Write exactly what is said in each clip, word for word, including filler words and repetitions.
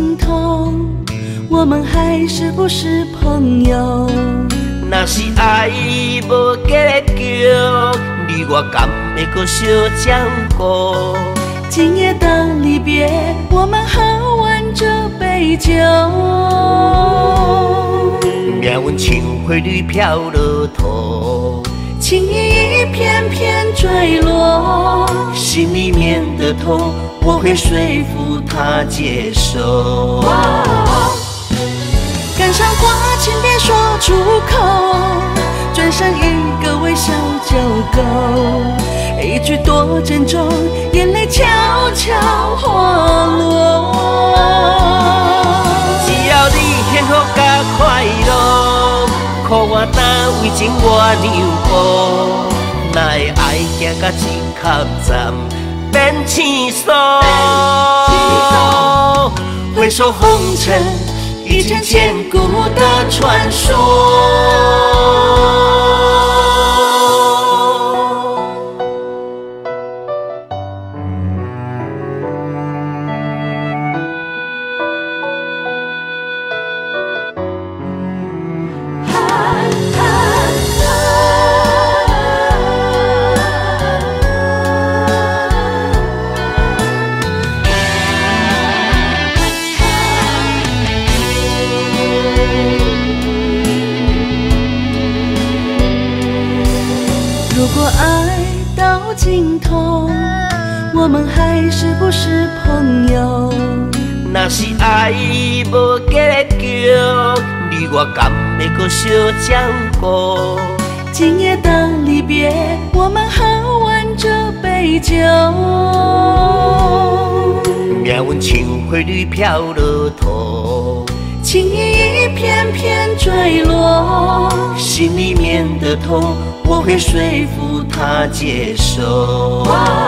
尽头，我们还是不是朋友？ 若是爱无结局，你我敢会搁相将过？ 今夜的离别，我们喝完这杯酒， 命运像花蕊飘落土， 情意一片片坠落， 心里面的痛，我会说服他接受。 感伤话请别说出口，转身一个微笑就够，一句多珍重，眼泪悄悄滑落。 只要你幸福甲快乐，可我担为情我让步，哪会爱行到一坎站变青疏？回首红尘，一件千古的传说。 如果爱到尽头，我们还是不是朋友？ 若是爱无结局，你我敢会搁相将过？ 今夜的离别，我们喝完这杯酒， 命运像花蕊飘落土， 情意一片片坠落， 心里面的痛，我会说服他接受。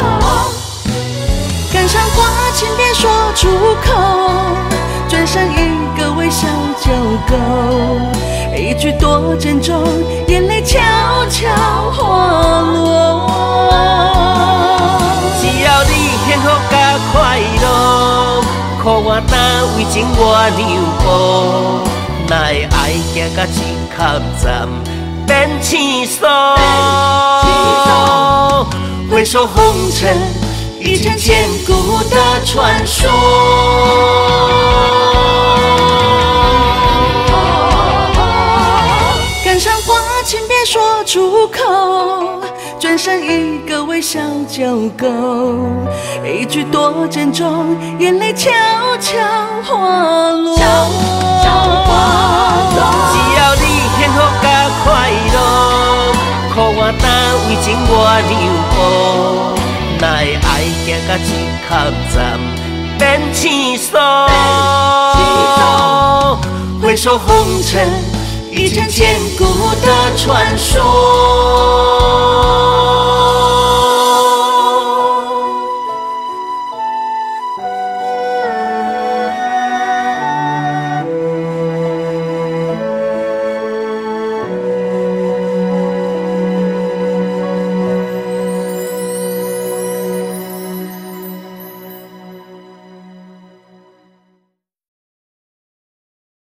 感伤话请别说出口，转身一个微笑就够，一句多珍重，眼泪悄悄滑落。 只要你幸福甲快乐，可我担为情我让步，哪会爱行到一坎站变青疏？回首红尘，一件千古的传说。 感伤话请别说出口，转身一个微笑就够，一句多珍重，眼泪悄悄滑落。 只要你幸福甲快乐，可我担为情我让步，哪会爱行到一坎站变青疏？回首红尘，一件千古的传说。